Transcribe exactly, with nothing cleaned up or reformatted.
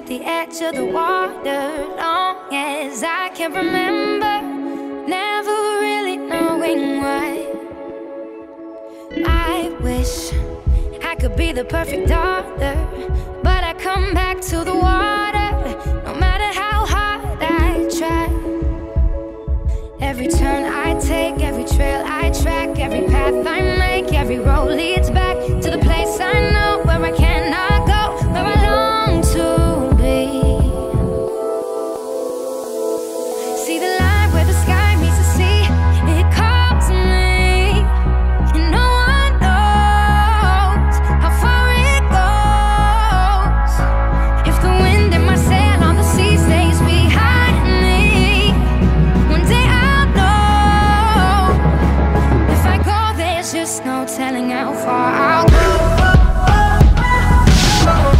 the edge of the water, long as I can remember, never really knowing why. I wish I could be the perfect daughter, but I come back to the water, no matter how hard I try. Every turn I take, every trail I track, every path I make, every road leads back to the place I know, where I cannot go, where I long to be. See the line where the sky meets the sea, it calls me, and no one knows how far it goes. If the wind in my sail on the sea stays behind me, one day I'll know. If I go, there's just no telling how far I'll go.